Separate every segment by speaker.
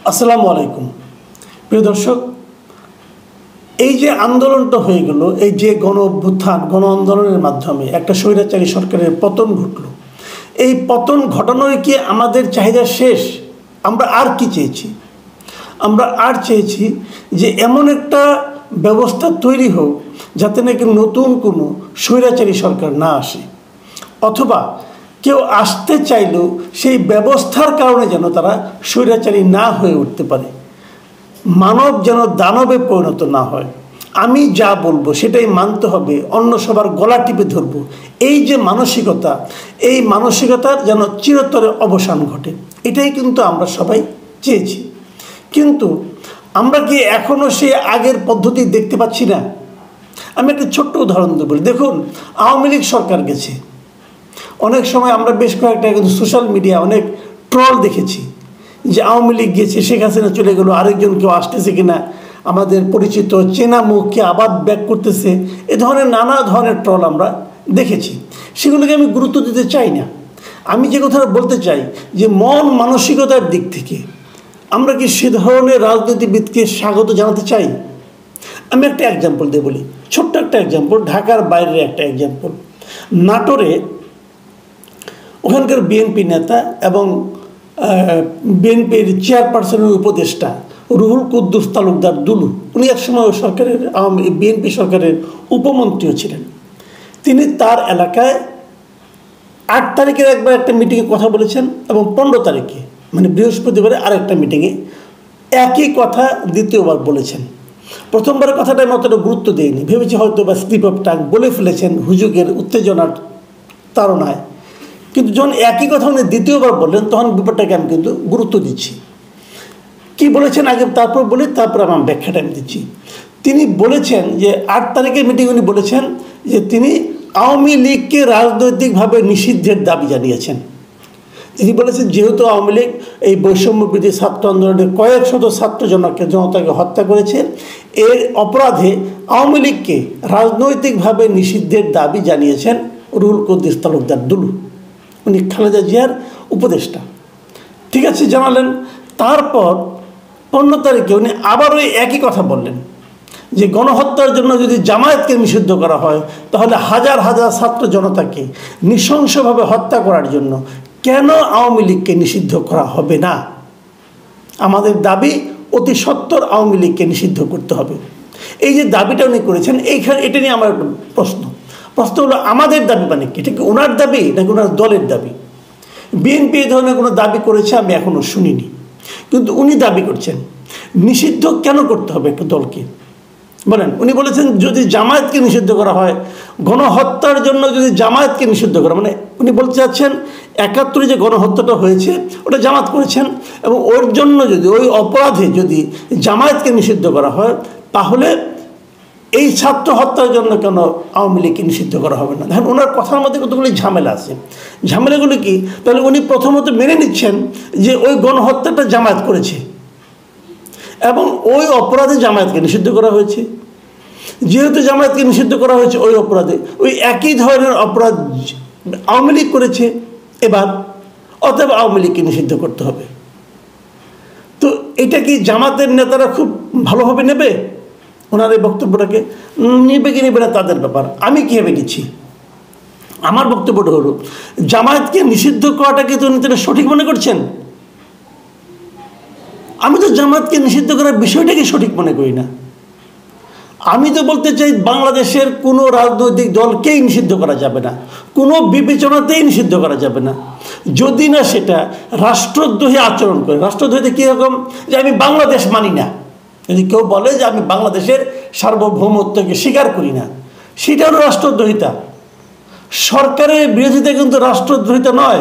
Speaker 1: আসসালামু আলাইকুম প্রিয় দর্শক, এই যে আন্দোলনটা হয়ে গেল, এই যে গণ অভ্যুত্থান গণ আন্দোলনের মাধ্যমে একটা স্বৈরাচারী সরকারের পতন ঘটল, এই পতন ঘটানোর কি আমাদের চাহিদা শেষ? আমরা আর কি চেয়েছি? আমরা আর চেয়েছি যে এমন একটা ব্যবস্থা তৈরি হোক যাতে নাকি নতুন কোনো স্বৈরাচারী সরকার না আসে, অথবা কেউ আসতে চাইলেও সেই ব্যবস্থার কারণে যেন তারা স্বৈরাচারী না হয়ে উঠতে পারে, মানব যেন দানবে পরিণত না হয়। আমি যা বলবো সেটাই মানতে হবে, অন্য সবার গলা টিপে ধরবো, এই যে মানসিকতা, এই মানসিকতার যেন চিরতরে অবসান ঘটে, এটাই কিন্তু আমরা সবাই চেয়েছি। কিন্তু আমরা কি এখনও সেই আগের পদ্ধতি দেখতে পাচ্ছি না? আমি একটা ছোট্ট উদাহরণ দেবো। দেখুন, আওয়ামী লীগ সরকার গেছে, অনেক সময় আমরা বেশ কয়েকটা কিন্তু সোশ্যাল মিডিয়া অনেক ট্রল দেখেছি যে আওয়ামী লীগ গেছে, শেখ হাসিনা চলে গেল, আরেকজন কেউ আসতেছে কিনা, আমাদের পরিচিত চেনা মুখকে আবার ব্যাক করতেছে, এ ধরনের নানা ধরনের ট্রল আমরা দেখেছি। সেগুলোকে আমি গুরুত্ব দিতে চাই না। আমি যে কথাটা বলতে চাই যে মন মানসিকতার দিক থেকে আমরা কি সে ধরনের রাজনীতিবিদকে স্বাগত জানাতে চাই? আমি একটা এক্সাম্পল দিয়ে বলি, ছোট্ট একটা এক্সাম্পল, ঢাকার বাইরের একটা এক্সাম্পল। নাটোরে ওখানকার বিএনপি নেতা এবং বিএনপির চেয়ারপারসনের উপদেষ্টা রুহুল কুদ্দুস তালুকদার দুলু, উনি একসময় সরকারের বিএনপি সরকারের উপমন্ত্রীও ছিলেন। তিনি তার এলাকায় 8 তারিখের একবার একটা মিটিংয়ে কথা বলেছেন এবং 15 তারিখে মানে বৃহস্পতিবারে আরেকটা মিটিংয়ে একই কথা দ্বিতীয়বার বলেছেন। প্রথমবারের কথাটা আমি অতটা গুরুত্ব দিইনি, ভেবেছি হয়তো বা স্লিপ অফ টাং বলে ফেলেছেন হুজুগের উত্তেজনার তাড়নায়। কিন্তু যখন একই কথা উনি দ্বিতীয়বার বললেন তখন ব্যাপারটাকে আমি কিন্তু গুরুত্ব দিচ্ছি। কি বলেছেন আগে তারপর বলি, তারপর আমার ব্যাখ্যাটা আমি দিচ্ছি। তিনি বলেছেন যে 8 তারিখের মিটিং উনি বলেছেন যে তিনি আওয়ামী লীগকে রাজনৈতিকভাবে নিষিদ্ধের দাবি জানিয়েছেন। তিনি বলেছেন যেহেতু আওয়ামী লীগ এই বৈষম্যবিরোধী ছাত্র আন্দোলনের কয়েক শত জনতাকে হত্যা করেছে, এর অপরাধে আওয়ামী লীগকে রাজনৈতিকভাবে নিষিদ্ধের দাবি জানিয়েছেন রুহুল কুদ্দুস তালুকদার দুলু, উনি খালেদা জিয়ার উপদেষ্টা। ঠিক আছে, জানালেন। তারপর 15 তারিখে উনি আবার ওই একই কথা বললেন যে গণহত্যার জন্য যদি জামায়াতকে নিষিদ্ধ করা হয় তাহলে হাজার হাজার ছাত্র জনতাকে নৃশংসভাবে হত্যা করার জন্য কেন আওয়ামী লীগকে নিষিদ্ধ করা হবে না? আমাদের দাবি অতি সত্বর আওয়ামী লীগকে নিষিদ্ধ করতে হবে। এই যে দাবিটা উনি করেছেন, এইখানে এটা নিয়ে আমার একটা প্রশ্ন হলো আমাদের দাবি মানে কি? এটা কি ওনার দাবি নাকি ওনার দলের দাবি? বিএনপি এই ধরনের কোনো দাবি করেছে আমি এখনও শুনিনি, কিন্তু উনি দাবি করছেন। নিষিদ্ধ কেন করতে হবে একটা দলকে বলেন? উনি বলেছেন যদি জামায়াতকে নিষিদ্ধ করা হয়, গণহত্যার জন্য যদি জামায়াতকে নিষিদ্ধ করা, মানে উনি বলতে চাচ্ছেন 71 যে গণহত্যাটা হয়েছে ওটা জামায়াত করেছেন এবং ওর জন্য যদি ওই অপরাধে যদি জামায়াতকে নিষিদ্ধ করা হয় তাহলে এই ছাত্র হত্যার জন্য কেন আওয়ামী লীগকে নিষিদ্ধ করা হবে না? দেখেন, ওনার কথার মধ্যে কতগুলি ঝামেলা আছে। ঝামেলাগুলো কি? তাহলে উনি প্রথমত মেনে নিচ্ছেন যে ওই গণহত্যাটা জামায়াত করেছে এবং ওই অপরাধে জামায়াতকে নিষিদ্ধ করা হয়েছে। যেহেতু জামায়াতকে নিষিদ্ধ করা হয়েছে ওই অপরাধে, ওই একই ধরনের অপরাধ আওয়ামী লীগ করেছে এবার, অতএব আওয়ামী লীগকে নিষিদ্ধ করতে হবে। তো এটা কি জামাতের নেতারা খুব ভালোভাবে নেবে? ওনার এই বক্তব্যটাকে নেবে কি নেবে না তাদের ব্যাপার। আমি কীভাবে নিচ্ছি, আমার বক্তব্যটা হলো জামায়াতকে নিষিদ্ধ করাটাকে তো উনি তারা সঠিক মনে করছেন। আমি তো জামায়াতকে নিষিদ্ধ করার বিষয়টাকে সঠিক মনে করি না। আমি তো বলতে চাই বাংলাদেশের কোনো রাজনৈতিক দলকেই নিষিদ্ধ করা যাবে না, কোনো বিবেচনাতেই নিষিদ্ধ করা যাবে না, যদি না সেটা রাষ্ট্রদ্রোহী আচরণ করে। রাষ্ট্রদ্রোহীতে কীরকম? যে আমি বাংলাদেশ মানি না, যদি কেউ বলে যে আমি বাংলাদেশের সার্বভৌমত্বকে স্বীকার করি না, সেটা হলো রাষ্ট্রদ্রোহিতা। সরকারের বিরোধিতা কিন্তু রাষ্ট্রদ্রোহিতা নয়।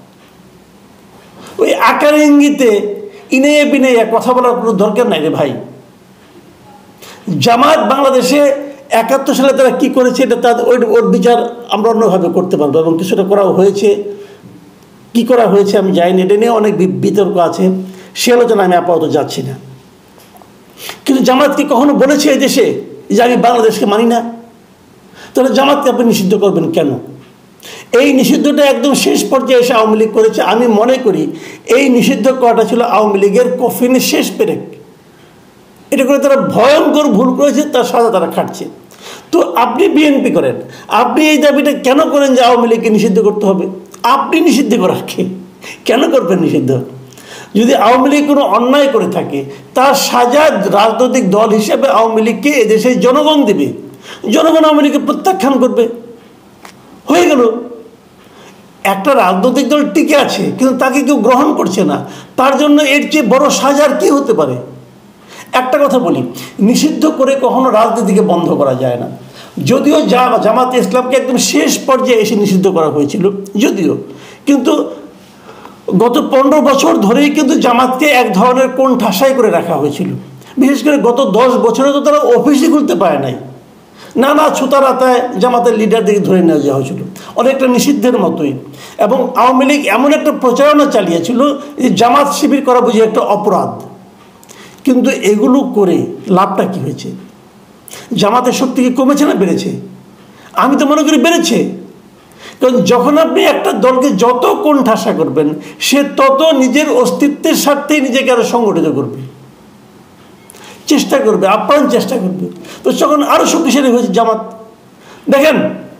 Speaker 1: ওই আকারে ইঙ্গিতে ইনেয়ে বিনেয়ে কথা বলার কোনো দরকার নাই রে ভাই। জামায়াত বাংলাদেশে 71 সালে তারা কী করেছে এটা তাদের ওর বিচার আমরা অন্যভাবে করতে পারবো এবং কিছুটা করাও হয়েছে। কী করা হয়েছে আমি জানি, এটা নিয়ে অনেক বিতর্ক আছে, সে আলোচনা আমি আপাতত যাচ্ছি না। কিন্তু জামায়াত কি কখনো বলেছে এই দেশে যে আমি বাংলাদেশকে মানি না? তাহলে জামাতকে আপনি নিষিদ্ধ করবেন কেন? এই নিষিদ্ধটা একদম শেষ পর্যায়ে এসে আওয়ামী লীগ করেছে। আমি মনে করি এই নিষিদ্ধ করাটা ছিল আওয়ামী লীগের কফিনের শেষ পেরেক। এটা করে তারা ভয়ঙ্কর ভুল করেছে, তার সাজা তারা খাটছে। তো আপনি বিএনপি করেন, আপনি এই দাবিটা কেন করেন যে আওয়ামী লীগকে নিষিদ্ধ করতে হবে? আপনি নিষিদ্ধ করার কেন করবেন নিষিদ্ধ? যদি আওয়ামী লীগ কোনো অন্যায় করে থাকে তার সাজা রাজনৈতিক দল হিসেবে আওয়ামী লীগকে এদেশের জনগণ দেবে, জনগণ আওয়ামী লীগকে প্রত্যাখ্যান করবে, হয়ে গেল। একটা রাজনৈতিক দল টিকে আছে কিন্তু তাকে কেউ গ্রহণ করছে না, তার জন্য এর চেয়ে বড় সাজার কি হতে পারে? একটা কথা বলি, নিষিদ্ধ করে কখনো রাজনীতিকে বন্ধ করা যায় না। যদিও জামাতে ইসলামকে একদম শেষ পর্যায়ে এসে নিষিদ্ধ করা হয়েছিল, যদিও, কিন্তু গত 15 বছর ধরেই কিন্তু জামাতকে এক ধরনের কোণ ঠাসাই করে রাখা হয়েছিল। বিশেষ করে গত 10 বছরে তো তারা অফিসই খুলতে পারে নাই, নানা ছুতারাতায় জামাতের লিডারদেরকে ধরে নিয়ে যাওয়া হয়েছিল, অনেকটা নিষিদ্ধের মতোই। এবং আওয়ামী লীগ এমন একটা প্রচারণা চালিয়েছিল যে জামাত শিবির করা বুঝি একটা অপরাধ। কিন্তু এগুলো করে লাভটা কি হয়েছে? জামাতের শক্তি কি কমেছে না বেড়েছে? আমি তো মনে করি বেড়েছে। কারণ যখন আপনি একটা দলকে যত কোণঠাসা করবেন, সে তত নিজের অস্তিত্বের স্বার্থেই নিজেকে আরো সংগঠিত করবে, চেষ্টা করবে, আপ্রাণ চেষ্টা করবে। তো তখন আরো শক্তিশালী হয়েছে জামাত। দেখেন,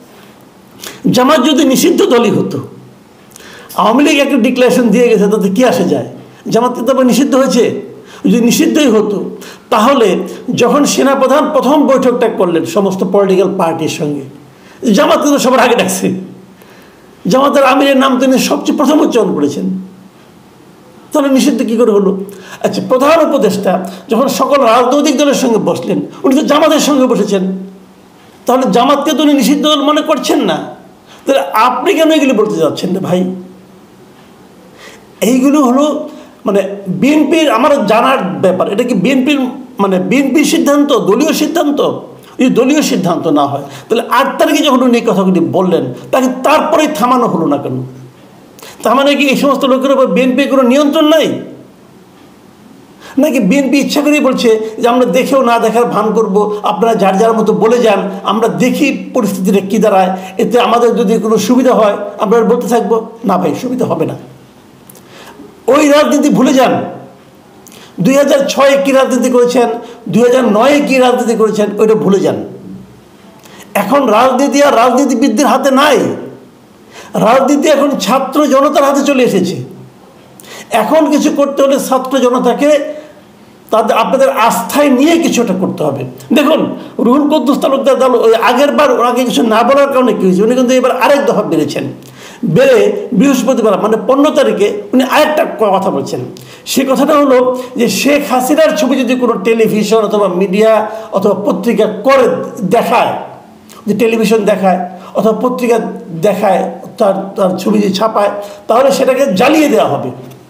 Speaker 1: জামাত যদি নিষিদ্ধ দলই হতো, আওয়ামী লীগ একটা ডিক্লারেশন দিয়ে গেছে, তাতে কি আসে যায়? জামাত কিন্তু আবার নিষিদ্ধ হয়েছে। যদি নিষিদ্ধই হতো তাহলে যখন সেনাপ্রধান প্রথম বৈঠকটা করলেন সমস্ত পলিটিক্যাল পার্টির সঙ্গে, জামাত কিন্তু সবার আগে ডাকছে, জামাতের আমিরের নাম তিনি সবচেয়ে প্রথম উচ্চারণ করেছেন, তাহলে নিষিদ্ধ কী করে হলো? আচ্ছা, প্রধান উপদেষ্টা যখন সকল রাজনৈতিক দলের সঙ্গে বসলেন, উনি তো জামাতের সঙ্গে বসেছেন, তাহলে জামাতকে তো উনি নিষিদ্ধ দল মনে করছেন না, তাহলে আপনি কেন এগুলি বলতে যাচ্ছেন না ভাই? এইগুলো হলো মানে বিএনপির, আমার জানার ব্যাপার, এটা কি বিএনপির মানে বিএনপির সিদ্ধান্ত, দলীয় সিদ্ধান্ত? যদি দলীয় সিদ্ধান্ত না হয় তাহলে 8 তারিখে যখন উনি এই কথাগুলি বললেন, তাকে তারপরেই থামানো হলো না কেন? তার মানে কি এই সমস্ত লোকের উপর বিএনপির কোনো নিয়ন্ত্রণ নাই? নাকি বিএনপি ইচ্ছা করেই বলছে যে আমরা দেখেও না দেখার ভান করব, আপনারা যার যার মতো বলে যান, আমরা দেখি পরিস্থিতিটা কী দাঁড়ায়, এতে আমাদের যদি কোনো সুবিধা হয় আমরা বলতে থাকবো? না ভাই, সুবিধা হবে না। ওই রাজনীতি ভুলে যান। 2006-এ কী রাজনীতি করেছেন, 2009-এ কী রাজনীতি করেছেন, ওইটা ভুলে যান। এখন রাজনীতি আর রাজনীতিবিদদের হাতে নাই, রাজনীতি এখন ছাত্র জনতার হাতে চলে এসেছে। এখন কিছু করতে হলে ছাত্র জনতাকে তাদের আপনাদের আস্থায় নিয়ে কিছুটা করতে হবে। দেখুন, রুহুল কুদ্দুস তালুকদার দল ওই আগের বার আগে কিছু না বলার কারণে কী হয়েছে, উনি কিন্তু এবার আরেক দফা বেড়েছেন। বেড়ে বৃহস্পতিবার মানে 15 তারিখে উনি আরেকটা কথা বলছেন। সে কথাটা হলো যে শেখ হাসিনার ছবি যদি কোনো টেলিভিশন অথবা মিডিয়া অথবা পত্রিকা করে দেখায়, যে টেলিভিশন দেখায় অথবা পত্রিকা দেখায়, তার ছবি যে ছাপায়, তাহলে সেটাকে জ্বালিয়ে দেওয়া হবে।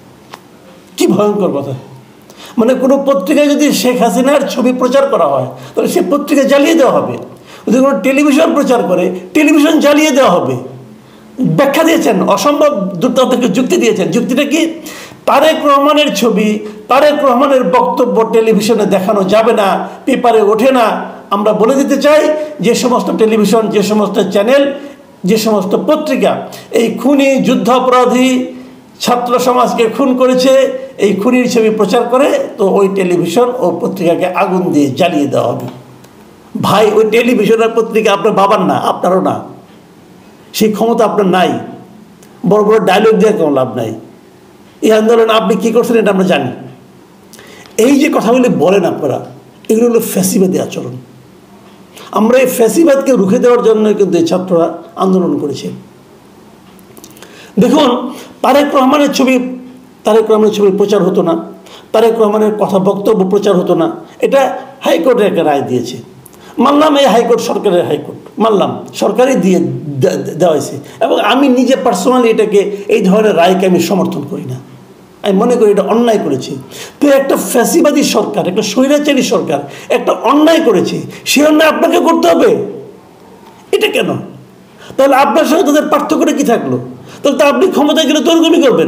Speaker 1: কি ভয়ঙ্কর কথা! মানে কোনো পত্রিকায় যদি শেখ হাসিনার ছবি প্রচার করা হয় তাহলে সে পত্রিকা জ্বালিয়ে দেওয়া হবে। যদি কোনো টেলিভিশন প্রচার করে, টেলিভিশন জ্বালিয়ে দেওয়া হবে। ব্যাখ্যা দিয়েছেন, অসম্ভব দুর্দান্তকে যুক্তি দিয়েছেন। যুক্তিটা কি? তারেক রহমানের ছবি, তারেক রহমানের বক্তব্য টেলিভিশনে দেখানো যাবে না, পেপারে ওঠে না। আমরা বলে দিতে চাই, যে সমস্ত টেলিভিশন, যে সমস্ত চ্যানেল, যে সমস্ত পত্রিকা এই খুনি, যুদ্ধাপরাধী, ছাত্র সমাজকে খুন করেছে, এই খুনির ছবি প্রচার করে, তো ওই টেলিভিশন ও পত্রিকাকে আগুন দিয়ে জ্বালিয়ে দেওয়া হবে। ভাই, ওই টেলিভিশনের পত্রিকা আপনার বাবার না, আপনারও না, সেই ক্ষমতা আপনার নাই। বড় বড় ডায়লগ দিয়ে কোনো লাভ নাই। এই আন্দোলন আপনি কী করছেন এটা আমরা জানি। এই যে কথাগুলি বলেন আপনারা, এগুলো হলো ফ্যাসিবাদী আচরণ। আমরা এই ফ্যাসিবাদকে রুখে দেওয়ার জন্য কিন্তু এই ছাত্ররা আন্দোলন করেছে। দেখুন, তারেক রহমানের ছবি প্রচার হতো না, তারেক রহমানের কথা বক্তব্য প্রচার হতো না, এটা হাইকোর্টের একটা রায় দিয়েছে। মানলাম এই হাইকোর্ট সরকারের হাইকোর্ট, মানলাম সরকারই দেওয়া হয়েছে। এবং আমি নিজে পার্সোনালি এটাকে, এই ধরনের রায়কে আমি সমর্থন করি না। আমি মনে করি এটা অন্যায় করেছে। তো একটা ফ্যাসিবাদী সরকার, একটা স্বৈরাচারী সরকার একটা অন্যায় করেছে, সে অন্যায় আপনাকে করতে হবে? এটা কেন? তাহলে আপনার সঙ্গে তাদের পার্থক্যটা কী থাকলো? তাহলে তো আপনি ক্ষমতায় গেলে তো ওরকমই করবেন।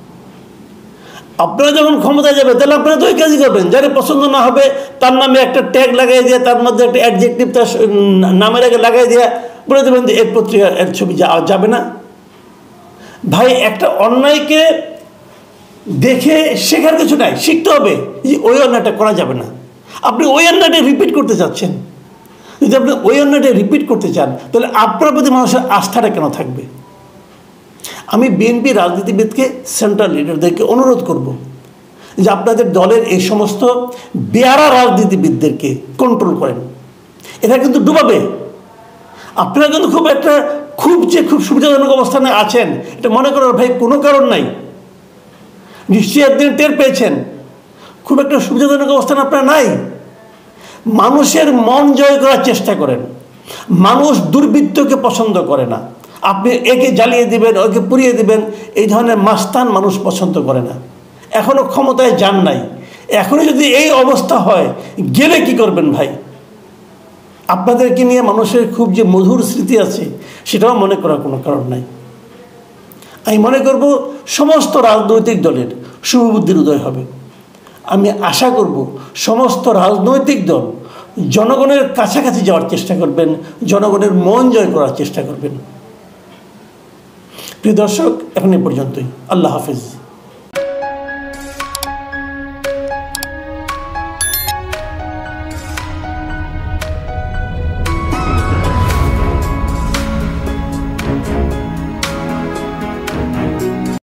Speaker 1: আপনারা যখন ক্ষমতায় যাবে তাহলে আপনারা তো ওই কাজই করবেন। যারা পছন্দ না হবে তার নামে একটা ট্যাগ লাগাই দিয়ে, তার মধ্যে একটা অ্যাডজেক্টিভ তার নামের আগে লাগাই দিয়ে বলে দেবেন যে এর পত্রিকা এর ছবি যাবে না। ভাই, একটা অন্যায়কে দেখে শেখার কিছু নাই, শিখতে হবে যে ওই অন্যায়টা করা যাবে না। আপনি ওই অন্যায়টা রিপিট করতে চাচ্ছেন, যদি আপনি ওই অন্যায়টা রিপিট করতে চান তাহলে আপনার প্রতি মানুষের আস্থাটা কেন থাকবে? আমি বিএনপি রাজনীতিবিদকে, সেন্ট্রাল লিডারদেরকে অনুরোধ করব যে আপনাদের দলের এই সমস্ত বেয়ারা রাজনীতিবিদদেরকে কন্ট্রোল করেন। এরা কিন্তু ডুবাবে। আপনারা কিন্তু খুব সুবিধাজনক অবস্থানে আছেন, এটা মনে করার ভাই কোনো কারণ নাই। নিশ্চয়ই একদিন টের পেয়েছেন খুব একটা সুবিধাজনক অবস্থানে আপনারা নাই। মানুষের মন জয় করার চেষ্টা করেন। মানুষ দুর্বৃত্তকে পছন্দ করে না। আপনি একে জ্বালিয়ে দিবেন, ওকে পুড়িয়ে দিবেন, এই ধরনের মাস্তান মানুষ পছন্দ করে না। এখনও ক্ষমতায় যান নাই, এখনই যদি এই অবস্থা হয় গেলে কি করবেন ভাই? আপনাদেরকে নিয়ে মানুষের খুব যে মধুর স্মৃতি আছে সেটাও মনে করার কোনো কারণ নাই। আমি মনে করব সমস্ত রাজনৈতিক দলের শুভবুদ্ধির উদয় হবে। আমি আশা করব সমস্ত রাজনৈতিক দল জনগণের কাছাকাছি যাওয়ার চেষ্টা করবেন, জনগণের মন জয় করার চেষ্টা করবেন। প্রিয় দর্শক, এখন এ পর্যন্তই। আল্লাহ হাফেজ।